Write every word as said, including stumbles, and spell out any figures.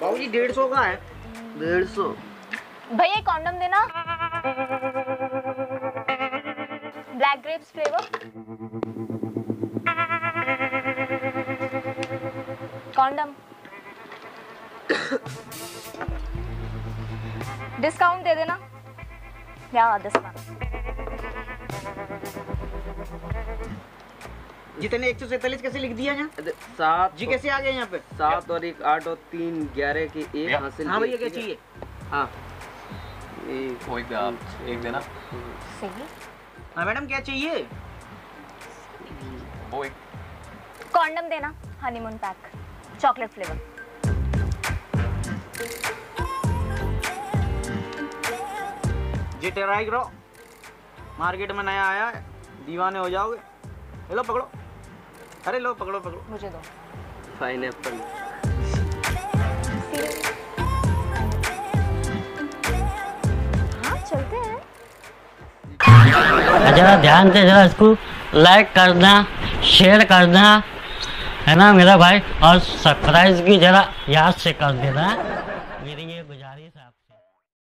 बाबूजी डेढ़ सौ का है। डेढ़ सौ भैया कॉन्डम देना। Black grapes flavour. Condom. Discount दे देना। या डिस्काउंट। जितने एक सौ सैतालीस कैसे लिख दिया यहाँ? सात जी कैसे आ गए यहाँ पे? सात और एक आठ और तीन ग्यारह की एक हासिल। हाँ भैया क्या चाहिए? हाँ एक वो एक आप एक देना। सही। हाँ मैडम क्या चाहिए? वो एक कॉन्डम देना। Honeymoon pack chocolate flavour. जी टेराई करो, मार्केट में नया आया है, दीवाने हो जाओगे। ले लो पकड़ो। अरे लो पकड़ो पकड़ो। मुझे दो। पाइनएप्पल। हाँ चलते हैं। जरा ध्यान से जरा इसको लाइक करना, शेयर करना, है ना मेरा भाई, और सब्सक्राइब भी जरा याद से कर देना मेरी